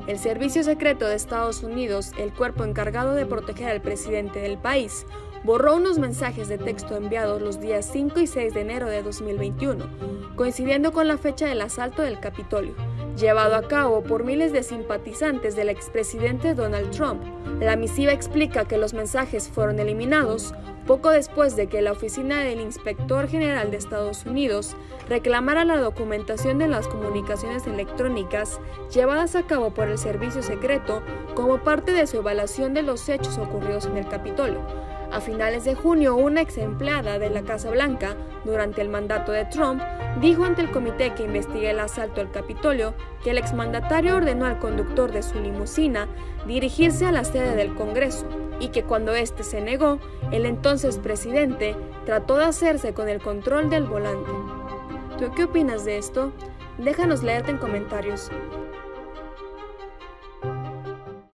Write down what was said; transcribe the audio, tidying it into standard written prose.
El Servicio Secreto de Estados Unidos, el cuerpo encargado de proteger al presidente del país, borró unos mensajes de texto enviados los días 5 y 6 de enero de 2021, coincidiendo con la fecha del asalto del Capitolio, llevado a cabo por miles de simpatizantes del expresidente Donald Trump. La misiva explica que los mensajes fueron eliminados poco después de que la oficina del Inspector General de Estados Unidos reclamara la documentación de las comunicaciones electrónicas llevadas a cabo por el servicio secreto como parte de su evaluación de los hechos ocurridos en el Capitolio. A finales de junio, una ex empleada de la Casa Blanca, durante el mandato de Trump, dijo ante el comité que investiga el asalto al Capitolio que el exmandatario ordenó al conductor de su limusina dirigirse a la sede del Congreso y que cuando éste se negó, el entonces presidente trató de hacerse con el control del volante. ¿Tú qué opinas de esto? Déjanos leerte en comentarios.